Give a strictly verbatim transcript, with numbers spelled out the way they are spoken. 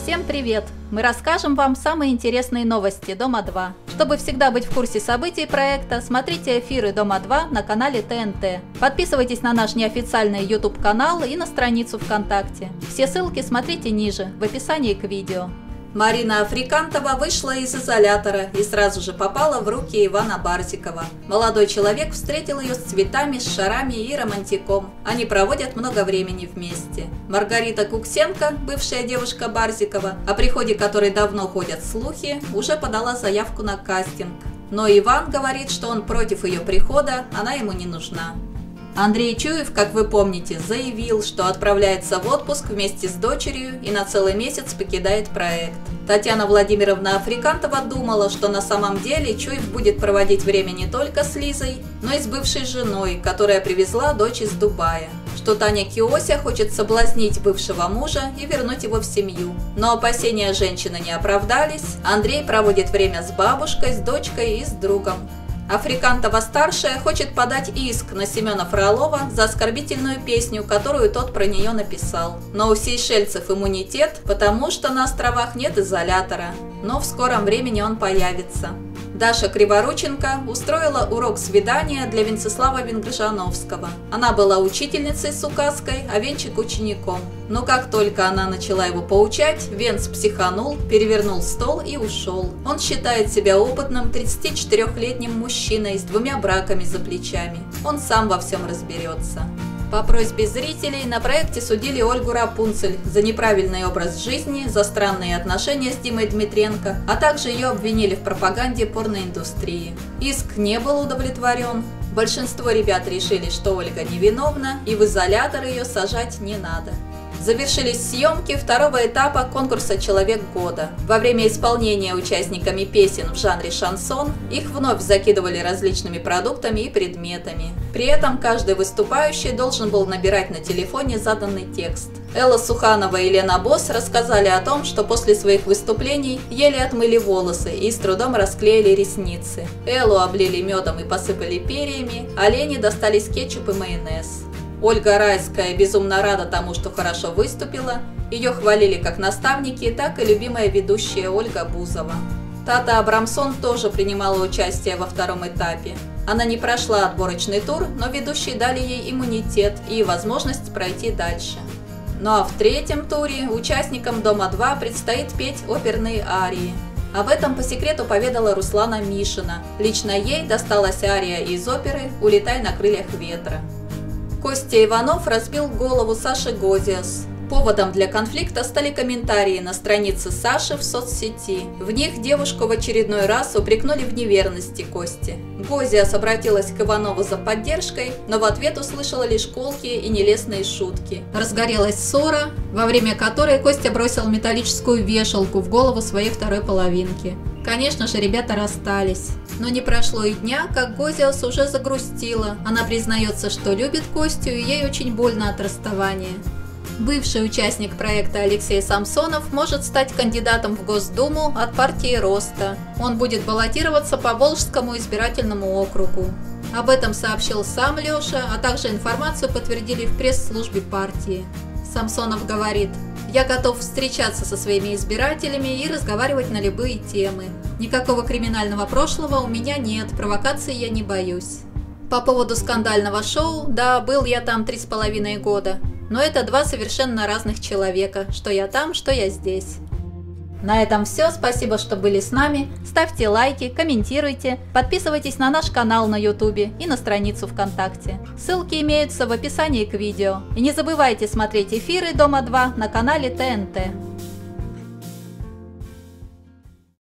Всем привет! Мы расскажем вам самые интересные новости Дома два. Чтобы всегда быть в курсе событий проекта, смотрите эфиры Дома два на канале Т Н Т. Подписывайтесь на наш неофициальный YouTube канал и на страницу ВКонтакте. Все ссылки смотрите ниже, в описании к видео. Марина Африкантова вышла из изолятора и сразу же попала в руки Ивана Барзикова. Молодой человек встретил ее с цветами, с шарами и романтиком. Они проводят много времени вместе. Маргарита Куксенко, бывшая девушка Барзикова, о приходе которой давно ходят слухи, уже подала заявку на кастинг. Но Иван говорит, что он против ее прихода, она ему не нужна. Андрей Чуев, как вы помните, заявил, что отправляется в отпуск вместе с дочерью и на целый месяц покидает проект. Татьяна Владимировна Африкантова думала, что на самом деле Чуев будет проводить время не только с Лизой, но и с бывшей женой, которая привезла дочь из Дубая. Что Таня Киося хочет соблазнить бывшего мужа и вернуть его в семью. Но опасения женщины не оправдались. Андрей проводит время с бабушкой, с дочкой и с другом. Африкантова-старшая хочет подать иск на Семена Фролова за оскорбительную песню, которую тот про нее написал. Но у сейшельцев иммунитет, потому что на островах нет изолятора. Но в скором времени он появится. Даша Криворученко устроила урок свидания для Венцеслава Венгржановского. Она была учительницей с указкой, а Венчик учеником. Но как только она начала его поучать, Венц психанул, перевернул стол и ушел. Он считает себя опытным тридцатичетырёхлетним мужчиной с двумя браками за плечами. Он сам во всем разберется. По просьбе зрителей на проекте судили Ольгу Рапунцель за неправильный образ жизни, за странные отношения с Димой Дмитренко, а также ее обвинили в пропаганде порноиндустрии. Иск не был удовлетворен. Большинство ребят решили, что Ольга невиновна и в изолятор ее сажать не надо. Завершились съемки второго этапа конкурса «Человек года». Во время исполнения участниками песен в жанре шансон их вновь закидывали различными продуктами и предметами. При этом каждый выступающий должен был набирать на телефоне заданный текст. Элла Суханова и Лена Босс рассказали о том, что после своих выступлений еле отмыли волосы и с трудом расклеили ресницы. Эллу облили медом и посыпали перьями, а Лене достались кетчуп и майонез. Ольга Райская безумно рада тому, что хорошо выступила. Ее хвалили как наставники, так и любимая ведущая Ольга Бузова. Тата Абрамсон тоже принимала участие во втором этапе. Она не прошла отборочный тур, но ведущие дали ей иммунитет и возможность пройти дальше. Ну а в третьем туре участникам Дома два предстоит петь оперные арии. Об этом по секрету поведала Руслана Мишина. Лично ей досталась ария из оперы «Улетай на крыльях ветра». Костя Иванов разбил голову Саши Гозиас. Поводом для конфликта стали комментарии на странице Саши в соцсети. В них девушку в очередной раз упрекнули в неверности Кости. Гозиас обратилась к Иванову за поддержкой, но в ответ услышала лишь колкие и нелестные шутки. Разгорелась ссора, во время которой Костя бросил металлическую вешалку в голову своей второй половинки. Конечно же, ребята расстались. Но не прошло и дня, как Гозиас уже загрустила. Она признается, что любит Костю, и ей очень больно от расставания. Бывший участник проекта Алексей Самсонов может стать кандидатом в Госдуму от партии Роста. Он будет баллотироваться по Волжскому избирательному округу. Об этом сообщил сам Леша, а также информацию подтвердили в пресс-службе партии. Самсонов говорит: «Я готов встречаться со своими избирателями и разговаривать на любые темы. Никакого криминального прошлого у меня нет, провокаций я не боюсь». По поводу скандального шоу, да, был я там три с половиной года. Но это два совершенно разных человека, что я там, что я здесь. На этом все, спасибо, что были с нами. Ставьте лайки, комментируйте, подписывайтесь на наш канал на ютубе и на страницу ВКонтакте. Ссылки имеются в описании к видео. И не забывайте смотреть эфиры Дома два на канале Т Н Т.